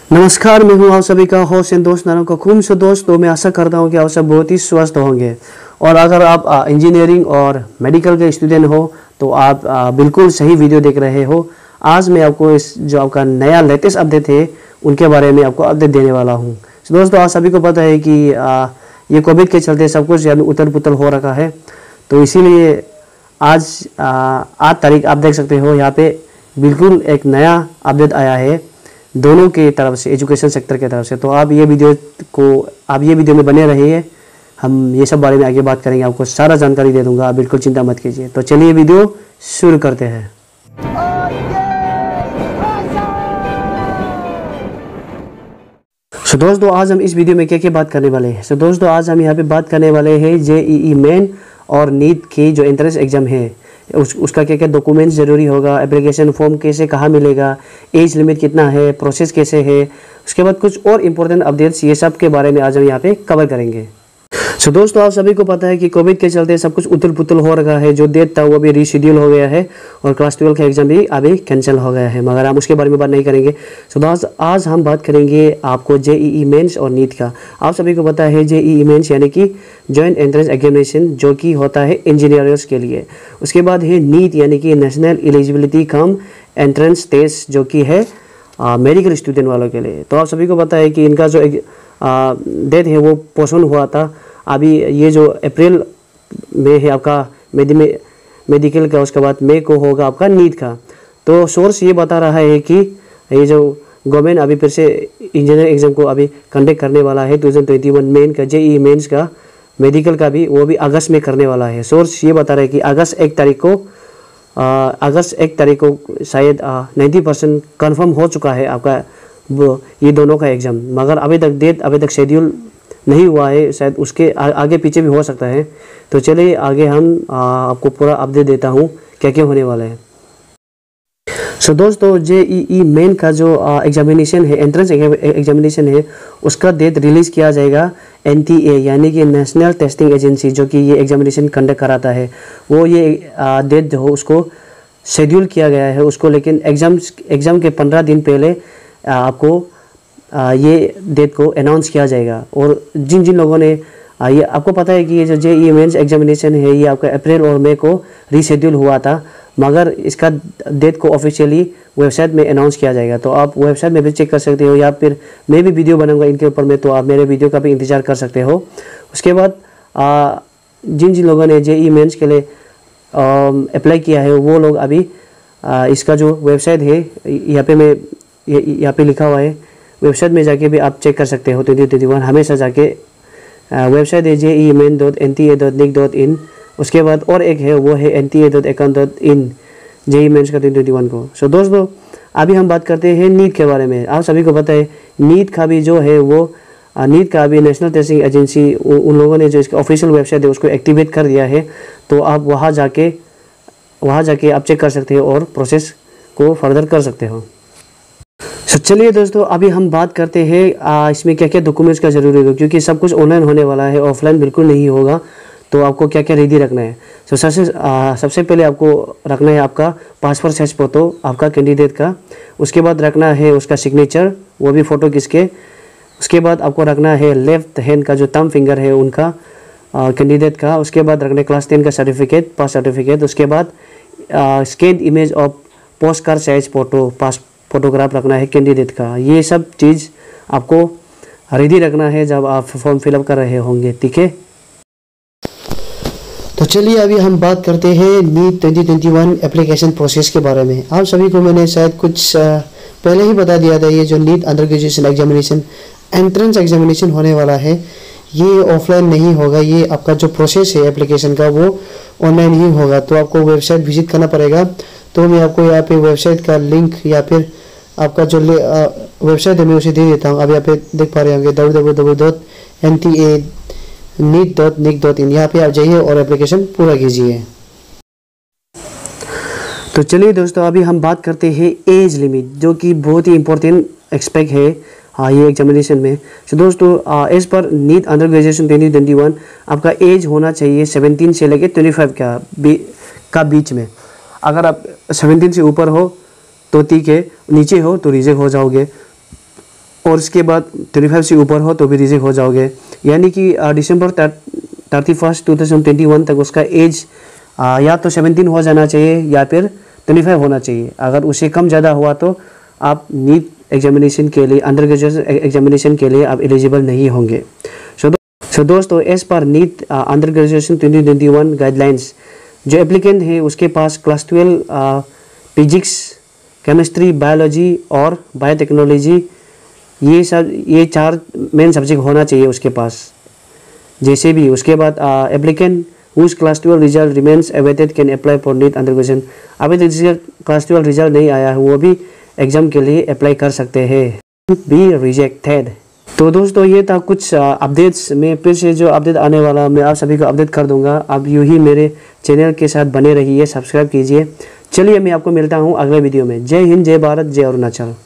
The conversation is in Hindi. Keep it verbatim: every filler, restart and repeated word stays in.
नमस्कार, मैं हूं आप सभी का होस्ट एंड दोस्त नारायण कखूम। सो दोस्तों, मैं आशा करता हूं कि आप सब बहुत ही स्वस्थ होंगे। और अगर आप इंजीनियरिंग और मेडिकल के स्टूडेंट हो तो आप आ, बिल्कुल सही वीडियो देख रहे हो। आज मैं आपको इस जो आपका नया लेटेस्ट अपडेट है उनके बारे में आपको अपडेट देने वाला हूं। so दोस्तों, आप सभी को पता है कि आ, ये कोविड के चलते सब कुछ यानी उतर पुतर हो रखा है, तो इसीलिए आज आठ तारीख आप देख सकते हो यहाँ पे बिल्कुल एक नया अपडेट आया है दोनों के तरफ से, एजुकेशन सेक्टर के तरफ से। तो आप ये वीडियो को आप ये वीडियो में बने रहिए, हम ये सब बारे में आगे बात करेंगे, आपको सारा जानकारी दे दूंगा, आप बिल्कुल चिंता मत कीजिए। तो चलिए वीडियो शुरू करते हैं। सो दोस्तों, आज हम इस वीडियो में क्या क्या बात करने वाले हैं। सो दोस्तों, आज हम यहाँ पे बात करने वाले हैं जेईई मेन और नीट की जो एंट्रेंस एग्जाम है उस उसका क्या क्या डॉक्यूमेंट्स ज़रूरी होगा, एप्लीकेशन फॉर्म कैसे कहाँ मिलेगा, एज लिमिट कितना है, प्रोसेस कैसे है, उसके बाद कुछ और इम्पोर्टेंट अपडेट्स, ये सब के बारे में आज हम यहाँ पे कवर करेंगे। सो so, दोस्तों, आप सभी को पता है कि कोविड के चलते सब कुछ उथल पुथल हो रखा है। जो डेट था वो भी रीशेड्यूल हो गया है और क्लास ट्वेल्व का एग्जाम भी अभी कैंसिल हो गया है, मगर हम उसके बारे में बात नहीं करेंगे। सो so, आज आज हम बात करेंगे आपको जेईई मेंस और नीट का। आप सभी को पता है जेईई मेंस यानी कि जॉइंट एंट्रेंस एग्जामिनेशन, जो कि होता है इंजीनियर्स के लिए। उसके बाद है नीट यानी कि national eligibility cum entrance test, जो कि है मेडिकल स्टूडेंट वालों के लिए। तो आप सभी को पता है कि इनका जो डेट है वो पोस्टपोन हुआ था। अभी ये जो अप्रैल में है आपका मेडि मेडिकल का, उसके बाद मई को होगा आपका नीट का। तो सोर्स ये बता रहा है कि ये जो गवर्नमेंट अभी फिर से इंजीनियरिंग एग्जाम को अभी कंडक्ट करने वाला है दो हज़ार इक्कीस मेन का, जेईई मेंस का, मेडिकल का भी, वो भी अगस्त में करने वाला है। सोर्स ये बता रहा है कि अगस्त एक तारीख को अगस्त एक तारीख को शायद नाइन्टी परसेंट कन्फर्म हो चुका है आपका ये दोनों का एग्ज़ाम, मगर अभी तक डेट अभी तक शेड्यूल नहीं हुआ है, शायद उसके आ, आगे पीछे भी हो सकता है। तो चलिए आगे हम आ, आपको पूरा अपडेट देता हूँ क्या क्या होने वाला है। सो so, दोस्तों, जेईई मेन का जो एग्जामिनेशन है, एंट्रेंस एग्जामिनेशन है, उसका डेट रिलीज़ किया जाएगा एनटीए यानी कि नेशनल टेस्टिंग एजेंसी, जो कि ये एग्जामिनेशन कंडक्ट कराता है। वो ये डेट जो हो उसको शेड्यूल किया गया है उसको, लेकिन एग्ज़ाम एग्ज़ाम के पंद्रह दिन पहले आ, आपको आ, ये डेट को अनाउंस किया जाएगा। और जिन जिन लोगों ने आ, ये आपको पता है कि ये जो जेईई मेंस एग्जामिनेशन है ये आपका अप्रैल और मई को रीशेड्यूल हुआ था, मगर इसका डेट को ऑफिशियली वेबसाइट में अनाउंस किया जाएगा। तो आप वेबसाइट में भी चेक कर सकते हो, या फिर मैं भी वीडियो बनाऊंगा इनके ऊपर में, तो आप मेरे वीडियो का भी इंतज़ार कर सकते हो। उसके बाद आ, जिन जिन लोगों ने जेईई मेंस के लिए अप्लाई किया है वो लोग अभी आ, इसका जो वेबसाइट है यहाँ पे मैं यहाँ पे लिखा हुआ है, वेबसाइट में जाके भी आप चेक कर सकते हो। ट्वेंटी ट्वेंटी वन हमेशा जाके वेबसाइट है JEE main dot N T A dot nic dot in. उसके बाद और एक है वो है N T A dot account dot in JEE mains का ट्वेंटी ट्वेंटी वन को। सो दोस्तों, अभी हम बात करते हैं नीट के बारे में। आप सभी को पता है नीट का भी जो है वो नीट का भी नेशनल टेस्टिंग एजेंसी, उन लोगों ने जो इसका ऑफिशियल वेबसाइट है उसको एक्टिवेट कर दिया है। तो आप वहाँ जाके वहाँ जाके आप चेक कर सकते हो और प्रोसेस को फर्दर कर सकते हो। सो चलिए दोस्तों, अभी हम बात करते हैं इसमें क्या क्या डॉक्यूमेंट्स का ज़रूरी होगा, क्योंकि सब कुछ ऑनलाइन होने वाला है, ऑफलाइन बिल्कुल नहीं होगा। तो आपको क्या क्या रेडी रखना है। सो सबसे सबसे पहले आपको रखना है आपका पासपोर्ट साइज फ़ोटो आपका कैंडिडेट का। उसके बाद रखना है उसका सिग्नेचर, वो भी फ़ोटो किसके। उसके बाद आपको रखना है लेफ्ट हैंड का जो थंब फिंगर है उनका, कैंडिडेट का। उसके बाद रखना है क्लास टेन का सर्टिफिकेट, पास सर्टिफिकेट। उसके बाद scan image of post card size photo, pass photograph रखना है कैंडिडेट का। ये सब चीज़ आपको रेडी रखना है जब आप फॉर्म फिलअप कर रहे होंगे, ठीक है। तो चलिए अभी हम बात करते हैं NEET twenty twenty one application process के बारे में। आप सभी को मैंने शायद कुछ पहले ही बता दिया था, ये जो NEET under graduation examination entrance examination होने वाला है ये ऑफलाइन नहीं होगा। ये आपका जो प्रोसेस है एप्लीकेशन का वो ऑनलाइन ही होगा। तो आपको वेबसाइट विजिट करना पड़ेगा। तो मैं आपको यहाँ पे वेबसाइट का लिंक या फिर आपका जो वेबसाइट है मैं उसे दे देता हूँ। अब यहाँ पे देख पा रहे होंगे W W W dot N T A NEET dot nic dot in. यहाँ पे आप जाइए और एप्लीकेशन पूरा कीजिए। तो चलिए दोस्तों, अभी हम बात करते हैं एज लिमिट, जो कि बहुत ही इंपॉर्टेंट एक्सपेक्ट है हाँ ये एग्जामिनेशन में। तो दोस्तों, एज पर NEET under graduation twenty twenty one आपका एज होना चाहिए सेवनटीन से लेकर ट्वेंटी फाइव का बी, का बीच में। अगर आप सेवनटीन से ऊपर हो तो ठीक है, नीचे हो तो रिजेक्ट हो जाओगे। और उसके बाद ट्वेंटी फाइव से ऊपर हो तो भी रिजेक्ट हो जाओगे। यानी कि December thirty first two thousand twenty one तक उसका एज या तो सेवनटीन हो जाना चाहिए या फिर ट्वेंटी फाइव होना चाहिए। अगर उससे कम ज़्यादा हुआ तो आप नीट एग्जामिनेशन के लिए, अंडर ग्रेजुएट एग्जामिनेशन के लिए आप एलिजिबल नहीं होंगे। सो सो दोस्तों, एज पर NEET under graduation twenty twenty one guidelines, जो एप्लीकेंट है उसके पास class twelve physics, chemistry, biology और बायोटेक्नोलॉजी, ये सब ये चार मेन सब्जेक्ट होना चाहिए उसके पास जैसे भी। उसके बाद applicant whose class twelve result remains awaited can apply for NEET under graduation. अभी तक जिसका क्लास ट्वेल्व रिजल्ट नहीं आया है वो भी एग्जाम के लिए अप्लाई कर सकते हैं, बी रिजेक्टेड। तो दोस्तों, ये था कुछ अपडेट्स में फिर से जो अपडेट आने वाला मैं आप सभी को अपडेट कर दूंगा। आप यूँ ही मेरे चैनल के साथ बने रहिए, सब्सक्राइब कीजिए। चलिए मैं आपको मिलता हूँ अगले वीडियो में। जय हिंद, जय भारत, जय अरुणाचल।